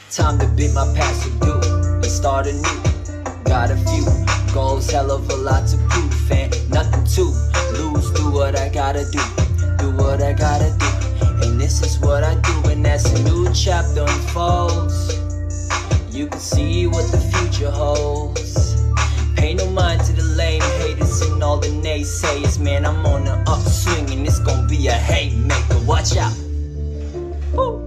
Time to beat my past to do and start anew. Got a few goals, hell of a lot to prove, and nothing to lose. Do what I gotta do what I gotta do. And this is what I do, and as a new chapter unfolds, you can see what the future holds. Pay no mind to the lame haters and all the naysayers. Man, I'm on the upswing and it's gonna be a haymaker. Watch out. Woo.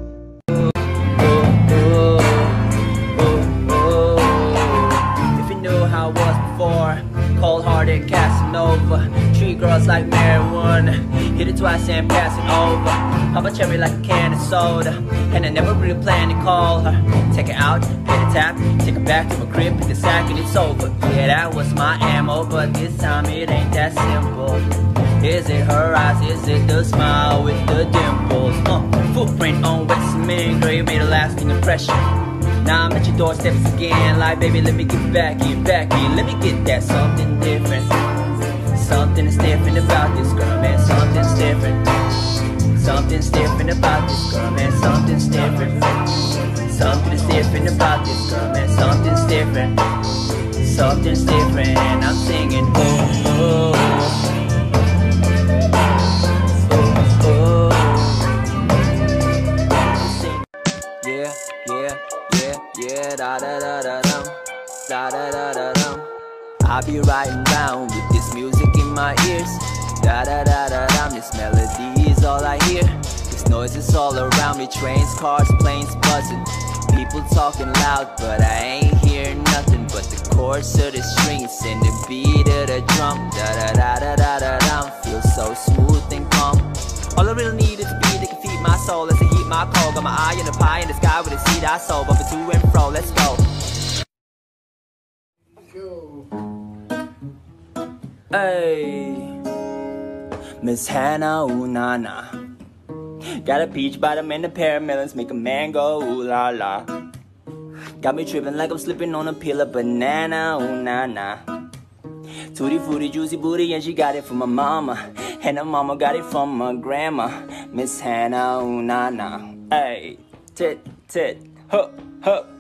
If you knew how I was before, cold-hearted Casanova, treat girls like marijuana, hit it twice and pass it over. Pop a cherry like a can of soda, and I never really planned to call her. Take her out, hit a tap, take her back to my crib, pick the sack and it's over. Yeah, that was my ammo, but this time it ain't that simple. Is it her eyes, is it the smile with the dimples? Footprint on wet cement, girl, you made a lasting impression. Now I'm at your doorsteps again, like baby, let me get back in, let me get that something different. Something's different about this girl, man, something's different. Something's different about this girl, man, something's different. Something's different about this girl, man, something's different. Something's different, and I'm singing, oh, oh. Yeah, da da da da dum, da da da da dum. I'll be riding round with this music in my ears. Da da da da dum, this melody is all I hear. This noise is all around me, trains, cars, planes buzzing. People talking loud, but I ain't hearing nothing but the chorus of the strings and the beat of the drum. Da da da da da da dum, feels so smooth and calm. All I really need is a beat that can feed my soul as I heat my coal. Got my eye on the pie in the sky with a seed I sow. Bumping to and fro, let's go. Hey, Miss Hannah, ooh na na. Got a peach bottom and a pair of melons, make a man go ooh la la. Got me tripping like I'm slipping on a peel of banana, ooh na na. Tutti frutti, juicy booty, and she got it from my mama, and her mama got it from my grandma. Miss Hannah, ooh na na. Hey, tit tit, huh huh.